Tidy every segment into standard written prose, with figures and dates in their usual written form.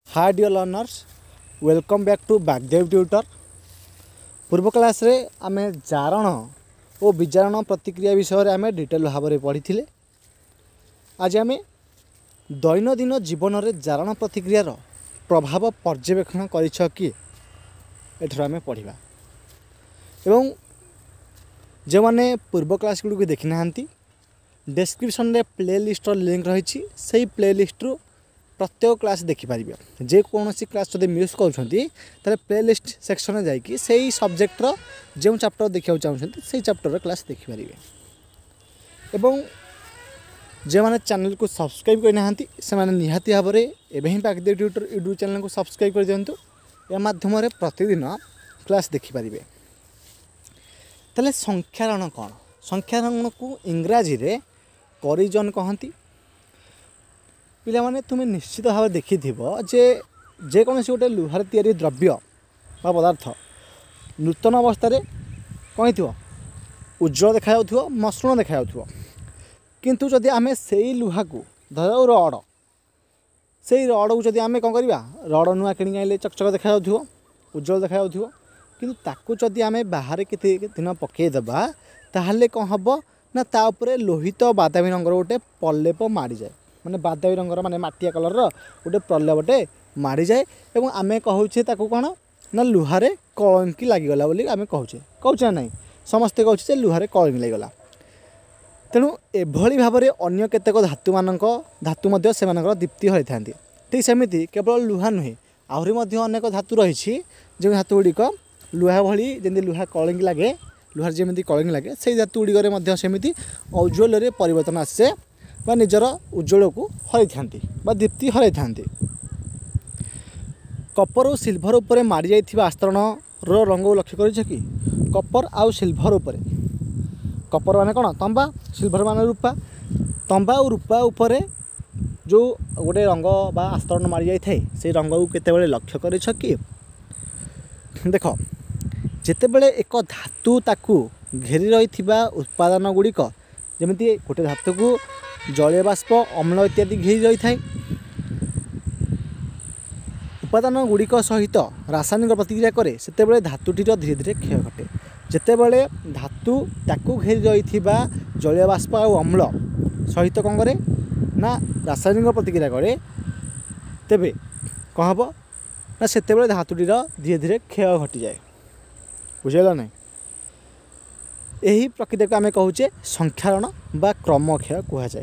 Hi dear learners, welcome back to Bagdev tutor. पूर्व class रे आमे जारण और विजारण प्रतिक्रिया विषय रे आमे डिटेल भाव में पढ़ी थिले। आज आमे दैनंदिन जीवन रे जारण प्रतिक्रिया रो प्रभाव पर्यवेक्षण करिछ कि एथरा आमे पढ़िबा। एवं जो माने पूर्व क्लास गुडी देखि नाहंती डिस्क्रिप्शन रे प्लेलिस्ट रो लिंक रही से प्लेलिस्ट रु प्रत्येक क्लास देखिपारे। जे कौन क्लास जब मिस कर प्लेलिस्ट सेक्शन में जाकि से सब्जेक्टर जो चैप्टर देखा चाहते से चैप्टर क्लास देखिपारे। एवं जो मैंने चैनल को सब्सक्राइब करना से निहाती भाव में एवं बागदेव ट्यूटर यूट्यूब चैनल को सब्सक्राइब कर दिंतु। या माध्यम प्रतिदिन क्लास देखिपारे। ताले संख्यारण कौन? संख्यारण को इंग्राजी रे करिजन कहती। पिला माने तुम्हें निश्चित भाव देखि जे कौन गोटे लुहार तैयारी द्रव्य बा पदार्थ नूतन अवस्था कहीं थो उज्जवल देखा मसृण देखा। किंतु जदि आमे से लुहा को धर रड से रड को जदि आमे कौन करवा रड नुआ किणी आइले चकचक देखा उज्जवल देखा। किंतु ताकू जदि आमे बाहर केते दिन पकईदेबा ताहले कौन हम ना ता उपरे लोहित बादामी रंगर गोटे प्रलेप मारी जाए। माने बादामी रंगर माने माटिया कलर गोटे प्रलेपटे मारी जाए। एवं आमे कहूचे ताकू कौन ना लुहारे कलंकी लागिगला बोली आमे कहूचे ना समस्ते कहूचे लुहारे कलंकी लागिगला। तेणु एभली भाव में अन्य केतेक धातु मध्य सेमानकर दीप्ति होता। ठीक सेमिति केवल लुहा नुहे आहरी मध्य अनेक धातु रही जो धातु गुड़िक लुहा भली जमी लुहा कलंकी लगे लुहार जमी कलंकी लगे से धातु गुड़िक सेमती उज्ज्वल परिवर्तन आसे बा निजर उज्ज्वल को हरई था दीप्ति हरई था। कपर और सिल्भर उपर मारी जाइथिबा आस्तरण रो रंग लक्ष्य कर कि कपर आउ सिल्भर उपर कपर माने कौन तंबा सिल्भर माने रूपा तंबा और रूपा उपर जो गोटे रंग बा आस्तरण मारी जाए से रंग को केतेबेले लक्ष्य कर कि देख जेतेबेले एक धातु ताकू घेरी रही उत्पादन गुड़िक जमीती गोटे धातु को जलीय बाष्प अम्ल इत्यादि घेरी रही था उपादान गुड़िक सहित रासायनिक प्रतिक्रिया करे सेतेबेले धातुटीर धीरे धीरे क्षय घटे। जेतेबेले धातु ताकू घेरी रही जलीय बाष्प और अम्ल सहित कौन करे ना रासायनिक प्रतिक्रिया करे तेबे कौन हम ना सेतेबेले धातुटीर धीरे धीरे क्षय घटी जाए। बुझेगा नहीं? यही प्रक्रिया को आमे कहूचे संख्यारण बा क्रमक्षय कह जाए।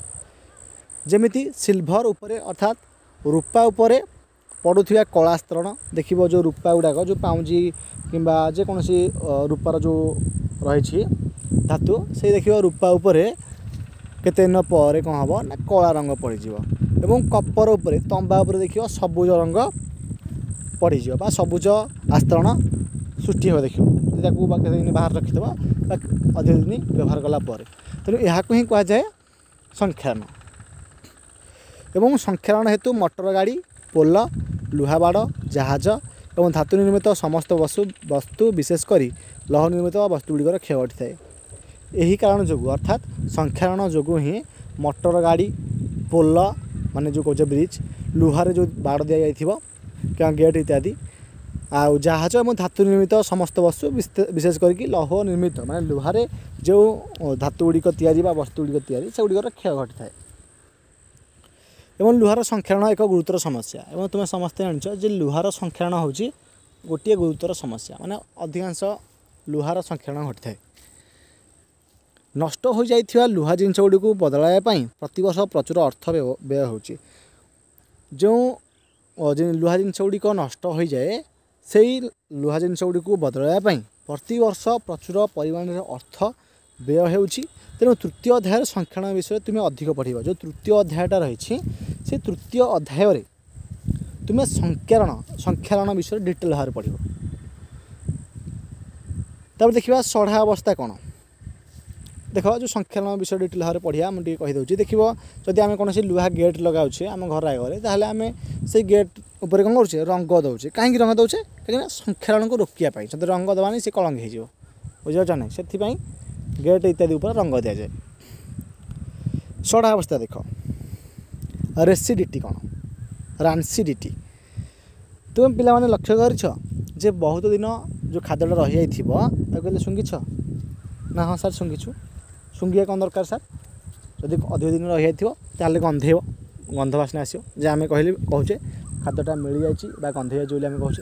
जमिति सिल्भर उपरे अर्थात रूपा उपरे पड़ुथिबा कलास्तरण देखिबो जो रूपा गुड़ाक जो पाउंजी किंबा जेकोसी रूपार जो रही धातु से देखिबो रूपा उपरे केते दिन पर कौन हम ना कला रंग पड़ीजिवो। एवं कपर उपरे तंबा उपरे देखिबो सबुज रंग पड़ीजिवो बा सबुज आस्तरण सृष्टि हो। देखियो केते दिन बाहर रखिदेव अधिक दिन व्यवहार कला तेणु यह ही कह जाए संख्यारण। एवं संख्यारण हेतु मोटर गाड़ी पोल लुहा बाड़ जहाज और धातु निर्मित समस्त वस्तु विशेषकर लौह निर्मित वस्तु गुड़िकर क्षय घटी थाए। यही कारण जो अर्थात संख्यारण जो ही मोटर गाड़ी पोल माने जो कौच ब्रिज लुहार जो बाड़ दि जाइथिबो क्या गेट इत्यादि आ जहाज और धातु निर्मित समस्त वस्तु विशेष करके लौह निर्मित माने लुहारे जो धातु गुड़िक तैयारी वस्तु गुड़िक तैयारी से गुड़िकर क्षय घटी थाए। एवं लुहार संख्यारण एक गुरुतर समस्या। एवं तुम्हें समस्ते जान जे लुहार संख्यारण होची गोटे गुरुतर समस्या माने अधिकांश लुहार संख्यारण घटी थाए। नष्ट हो जाइथिबा लुहा जिनिस गुड़िक बदलाया प्रतिवर्ष प्रचुर अर्थ व्यय होची। जो लुहा जिनिस गुड़िक नष्ट हो जाए से लुहा जिनिस गुड़िक बदलाया प्रतिवर्ष प्रचुर परिमाण अर्थ व्यय होची। तेणु तृतीय अध्याय संख्यारण विषय तुम्हें अधिक पढ़ जो तृतीय अध्यायटा रही से तृतीय अध्याय तुम्हें संख्यारण विषय डिटेल भाव पढ़। तब देखा सढ़ा अवस्था कौन देख जो संख्यारण विषय डिटेल भाव पढ़िया मुझे कहीदे। देख जदि आम कौन लुहा गेट लगाऊे आम घर आगे ताहले आम से गेट उपर कौन करें रंग दौचे कहीं रंग दौचे कहीं संख्यारण को रोकने जब रंग दबानी से कलंक हो बुझे ना से गेट इत्यादि उपर रंग दि जाए। सढ़ा अवस्था देख रेसिडिटी कौन रानसीडिटी तुम पिलाने लक्ष्य करछ जे बहुत दिन जो खाद्यटा रही जाइथिबो कहले सुंगिछ ना हाँ सर सुंगिछु सुंगिया कौन दरकार सर जदि अधिक दिन रही जाइथिबो ताले गंधेब गंध बास्ना आसो जे आम कहचे खाद्यटा मिल जाए गंधे जाइए बोली आम कहचे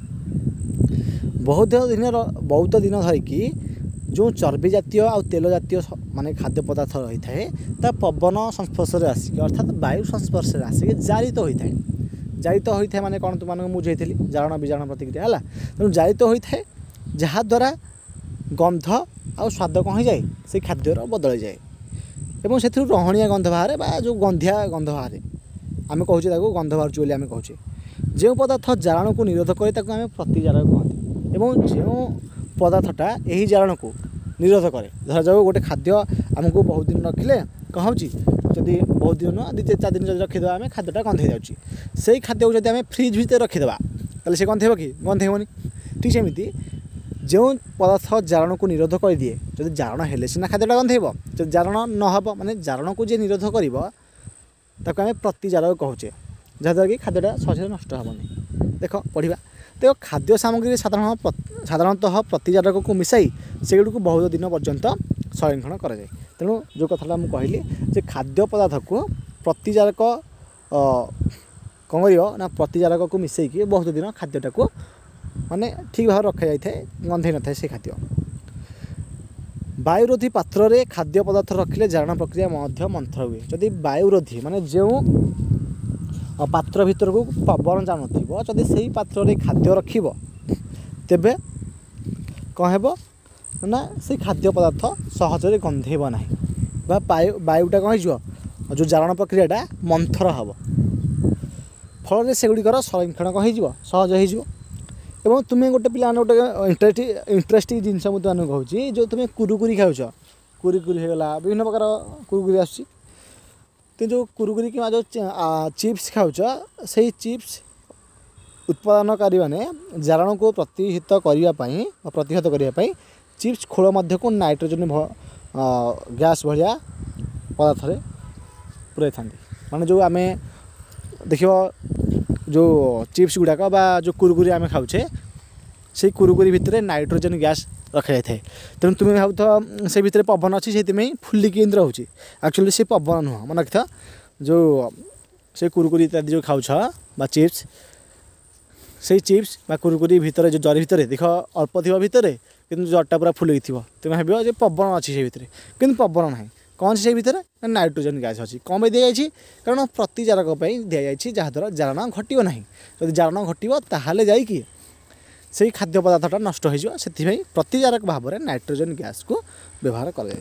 बहुत दिन धरिकी जो चर्बी जातीय आउ तेल जातीय माने खाद्य पदार्थ रही था पवन संस्पर्श आसिक अर्थात वायु संस्पर्श आसिक जारित होता है जारित होता है माने कौन तुमको मुझे जारण विजारण प्रतिक्रिया है तेणु जारित होता है जहाद्वारा गंध आ स्वाद कौन हो जाए से खाद्यर बदल जाए एवं से रहणिया गंध बाहर बा जो गंधिया गंध बाहर आम कहे गंध बाहर बोली आम कहे जो पदार्थ जारण को निरोध करे आम प्रतिजारक कहते एवं जो पदार्थटा यही जारण को निरोध करे धर जाओ गोटे खाद्य आमको बहुत दिन रखिले कौन जदि बहुत दिन दु चार दिन जब रखीद आम खाद्यटा गंधे जाऊँगी से खाद्य को जब आम फ्रिज भितर रखीदे ताले से गंधेब कि गंधेबनी ठीक सेमती जो पदार्थ जारण को निरोध कर दिए जब जारण हेले सीना खाद्यटा गंधेब जब जारण नहब माने जारण को जे निरोध कर प्रतिजारक कहचे जहाँद्वारा कि खाद्यटा सहज नष्ट हेनी देख पढ़ा देख खाद्य सामग्री साधारणतः प्रतिजारक को मिसाई से बहुत दिन पर्यंत संरक्षण कराए तेणु जो कथा मुझे कहली जे खाद्य पदार्थ को प्रतिजारक कौन कर प्रतिजारक को मिसैकी बहुत दिन खाद्यटा को माने ठीक भाव रखा जाए गंधे न था से खाद्य वायुरोधी पात्र रे खाद्य पदार्थ रखिले जारण प्रक्रिया मंथर हुए जदि वायुरोधी माने जो पात्र भीतर को पवन जान जदि से पात्र रे खाद्य रखिब तेबे कौन हेब ना से खाद्य पदार्थ सहजरे गंधेब ना वायुटा कौन हो जो जारण प्रक्रियाटा मंथर हम फल से गुड़िकर संरक्षण कौन हो सहज हो एवं तुम्हें गोटे पिला गोटे इंटरेस्टिंग जिनस मुझे कहूँ जो तुम्हें कुरुकुरी खाऊच कुरुकुरी होगा विभिन्न प्रकार कुरुकुरी आस जो कुरुकुरी कि जो चिप्स खाऊच से चिप्स उत्पादनकारी मैंने जारण को प्रतिहत करने चिप्स खोल मध्य को नाइट्रोजन गैस भाया पदार्थ पूराई था माने जो आम देख जो चिप्स गुड़ाक बा जो कुरुकुरी आम खाऊे से कुरुकुरी भितर नाइट्रोजन गैस रखा जाए तेणु तुम्हें भाव से भितर पवन अच्छी से फुलिकी रोचे एक्चुअली से पवन नुह मन रखा जो से कुरुकुरी इत्यादि जो खाऊछ बा चिप्स से चिप्स बा कुरुकुरी भितर जो जरी भितर देख अल्प थी भितर कि जरटा पूरा फुल तुम्हें भाव पवन अच्छी से भितर कि पवन ना कौन से भितर नाइट्रोजन गैस अच्छी कौन दी जाए कारण प्रतिजारक दी जाए जहाद्वारा जारण घटो ना जब जारण घटो ताहले जाइए से खाद्य पदार्थटा नष्ट हो प्रतिजारक भाव में नाइट्रोजन गैस को व्यवहार कर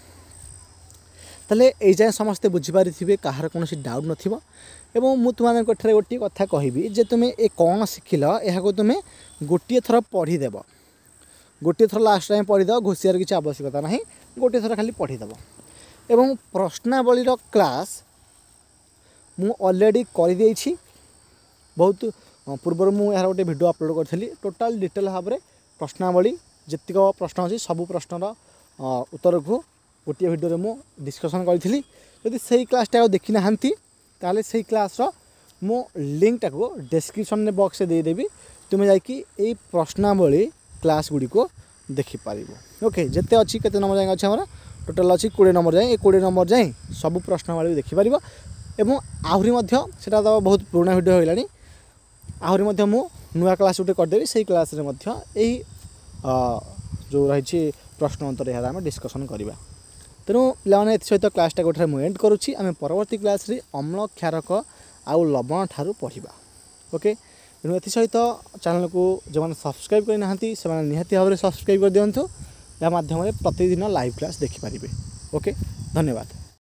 जाए समस्ते बुझीपारी थे कहार कौन डाउट नथिबो एवं मु तुम गोटे कथा कहबी जे तुम्हें ए कौन शिखिल यह तुम्हें गोटे थर पढ़ीदेव गोटे थर लास्ट टाइम पढ़ीदेव घोषियार किसी आवश्यकता ना गोटे थर खाली पढ़ीदेव एवं प्रश्नावलीर क्लास मु ऑलरेडी कर देछि बहुत पूर्व मु यार गोटे वीडियो अपलोड करी टोटाल डिटेल भाव में प्रश्नावली जितक प्रश्न अच्छी सब प्रश्नर उत्तर को गोटे वीडियो मु डिस्कसन करी जदि से क्लासटा देखी ना ताले से क्लास मो लिंकटा को डिस्क्रिप्शन बॉक्स में देदेवी तुम्हें जाकि प्रश्नावली क्लास गुड़ी को देखिपार ओके जिते अच्छी केते नंबर जाए अच्छे हमारा टोटाल अच्छी 20 नंबर जाए 20 नंबर जाए सब प्रश्नावली देखिपार एवं आहरी सेटा तो बहुत पुराना वीडियो होइलानी आहरी मु नुआ क्लास गोटे करदेवी से क्लास रे यही जो रही प्रश्न उत्तर यार आम डिस्कसन करवा तेणु पे सहित क्लासटा गोटे मुझे एंड करुँची आम परवर्ती क्लास रे अम्ल क्षारक आउ लवण ठारू पढ़ा ओके तेणु ए सहित चैनल को जो मैंने सब्सक्राइब करना से निहाती भाव में सब्सक्राइब कर दिंतु या माध्यम प्रतिदिन लाइव क्लास देखिपारे ओके धन्यवाद।